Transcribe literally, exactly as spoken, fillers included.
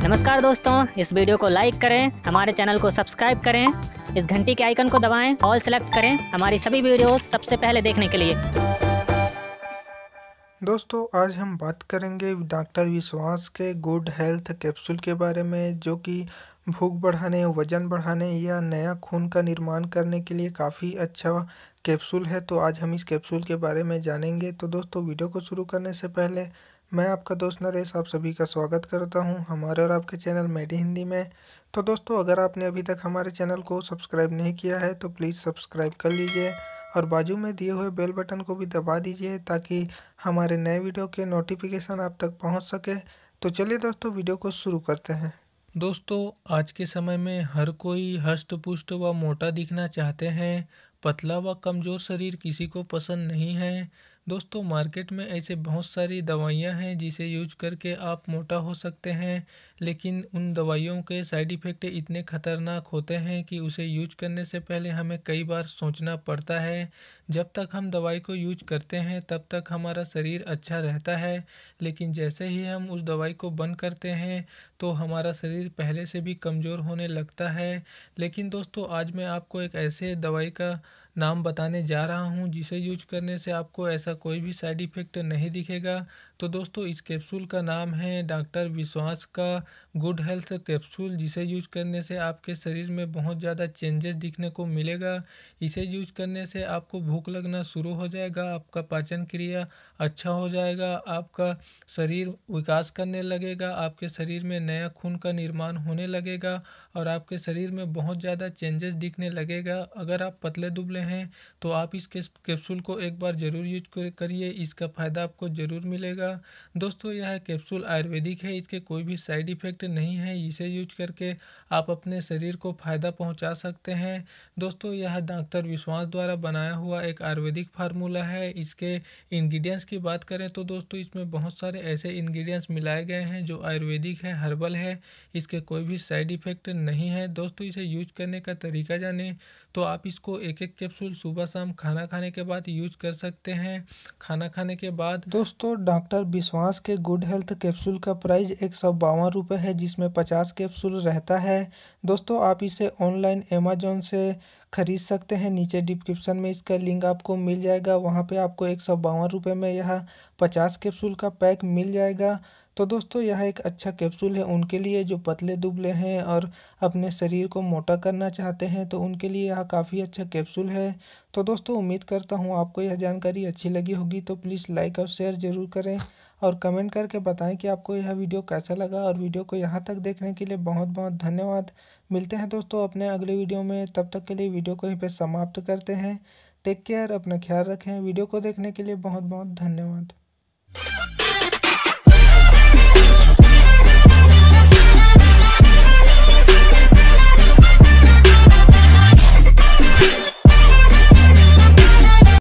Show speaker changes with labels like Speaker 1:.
Speaker 1: नमस्कार दोस्तों, इस वीडियो को लाइक करें, हमारे चैनल को सब्सक्राइब करें, इस घंटी के आइकन को दबाएं, ऑल सेलेक्ट करें हमारी सभी वीडियोस सबसे पहले देखने के लिए।
Speaker 2: दोस्तों आज हम बात करेंगे डॉक्टर विश्वास के गुड हेल्थ कैप्सूल के बारे में, जो कि भूख बढ़ाने, वजन बढ़ाने या नया खून का निर्माण करने के लिए काफ़ी अच्छा कैप्सूल है। तो आज हम इस कैप्सूल के बारे में जानेंगे। तो दोस्तों वीडियो को शुरू करने से पहले मैं आपका दोस्त नरेश आप सभी का स्वागत करता हूं हमारे और आपके चैनल मेडी हिंदी में। तो दोस्तों अगर आपने अभी तक हमारे चैनल को सब्सक्राइब नहीं किया है तो प्लीज़ सब्सक्राइब कर लीजिए और बाजू में दिए हुए बेल बटन को भी दबा दीजिए ताकि हमारे नए वीडियो के नोटिफिकेशन आप तक पहुंच सके। तो चलिए दोस्तों वीडियो को शुरू करते हैं।
Speaker 3: दोस्तों आज के समय में हर कोई हष्ट पुष्ट व मोटा दिखना चाहते हैं। पतला व कमज़ोर शरीर किसी को पसंद नहीं है। दोस्तों मार्केट में ऐसे बहुत सारी दवाइयां हैं जिसे यूज करके आप मोटा हो सकते हैं, लेकिन उन दवाइयों के साइड इफ़ेक्ट इतने ख़तरनाक होते हैं कि उसे यूज करने से पहले हमें कई बार सोचना पड़ता है। जब तक हम दवाई को यूज करते हैं तब तक हमारा शरीर अच्छा रहता है, लेकिन जैसे ही हम उस दवाई को बंद करते हैं तो हमारा शरीर पहले से भी कमज़ोर होने लगता है। लेकिन दोस्तों आज मैं आपको एक ऐसे दवाई का नाम बताने जा रहा हूं जिसे यूज करने से आपको ऐसा कोई भी साइड इफ़ेक्ट नहीं दिखेगा। तो दोस्तों इस कैप्सूल का नाम है डॉक्टर विश्वास का गुड हेल्थ कैप्सूल, जिसे यूज करने से आपके शरीर में बहुत ज़्यादा चेंजेस दिखने को मिलेगा। इसे यूज करने से आपको भूख लगना शुरू हो जाएगा, आपका पाचन क्रिया अच्छा हो जाएगा, आपका शरीर विकास करने लगेगा, आपके शरीर में नया खून का निर्माण होने लगेगा और आपके शरीर में बहुत ज़्यादा चेंजेस दिखने लगेगा। अगर आप पतले दुबले हैं तो आप इस कैप्सूल को एक बार ज़रूर यूज करिए, इसका फ़ायदा आपको ज़रूर मिलेगा। दोस्तों यह कैप्सूल आयुर्वेदिक है, इसके कोई भी साइड इफ़ेक्ट नहीं है। इसे यूज करके आप अपने शरीर को फ़ायदा पहुंचा सकते हैं। दोस्तों यह डॉक्टर विश्वास द्वारा बनाया हुआ एक आयुर्वेदिक फार्मूला है। इसके इंग्रेडिएंट्स की बात करें तो दोस्तों इसमें बहुत सारे ऐसे इंग्रेडिएंट्स मिलाए गए हैं जो आयुर्वेदिक है, हर्बल है, इसके कोई भी साइड इफ़ेक्ट नहीं है। दोस्तों इसे यूज करने का तरीका जाने तो आप इसको एक एक कैप्सूल सुबह शाम खाना खाने के बाद यूज कर सकते हैं। खाना खाने के बाद
Speaker 2: दोस्तों डॉक्टर विश्वास के गुड हेल्थ कैप्सूल का प्राइस एक सौ बावन रुपये है, जिसमें पचास कैप्सूल रहता है। दोस्तों आप इसे ऑनलाइन अमेजोन से खरीद सकते हैं। नीचे डिस्क्रिप्शन में इसका लिंक आपको मिल जाएगा, वहां पे आपको एक सौ बावन रुपये में यह पचास कैप्सूल का पैक मिल जाएगा। तो दोस्तों यह एक अच्छा कैप्सूल है उनके लिए जो पतले दुबले हैं और अपने शरीर को मोटा करना चाहते हैं, तो उनके लिए यह काफ़ी अच्छा कैप्सूल है। तो दोस्तों उम्मीद करता हूँ आपको यह जानकारी अच्छी लगी होगी। तो प्लीज़ लाइक और शेयर ज़रूर करें और कमेंट करके बताएं कि आपको यह वीडियो कैसा लगा। और वीडियो को यहाँ तक देखने के लिए बहुत बहुत धन्यवाद। मिलते हैं दोस्तों अपने अगले वीडियो में, तब तक के लिए वीडियो को यहीं पे समाप्त करते हैं। टेक केयर, अपना ख्याल रखें। वीडियो को देखने के लिए बहुत बहुत धन्यवाद।